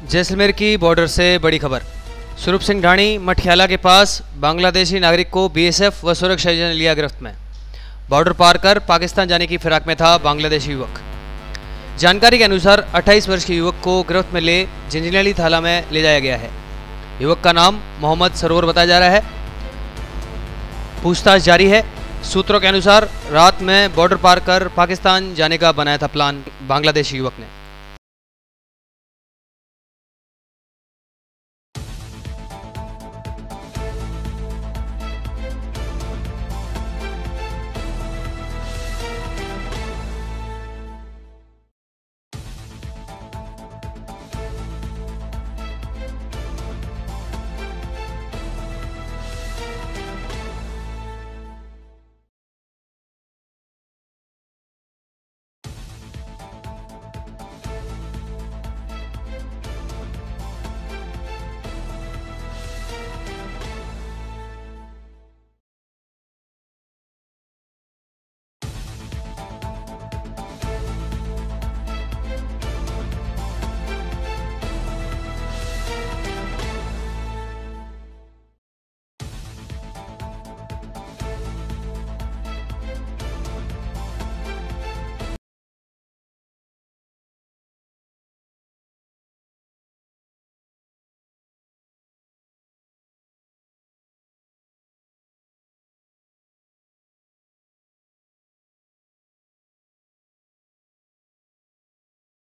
जैसलमेर की बॉर्डर से बड़ी खबर। स्वरूप सिंह ढाणी मठियाला के पास बांग्लादेशी नागरिक को बीएसएफ व सुरक्षा एजेंट ने लिया गिरफ्त में। बॉर्डर पार कर पाकिस्तान जाने की फिराक में था बांग्लादेशी युवक। जानकारी के अनुसार 28 वर्ष के युवक को गिरफ्त में ले जिंजिनेली थाना में ले जाया गया है। युवक का नाम मोहम्मद सरोवर बताया जा रहा है। पूछताछ जारी है। सूत्रों के अनुसार रात में बॉर्डर पार कर पाकिस्तान जाने का बनाया था प्लान बांग्लादेशी युवक ने।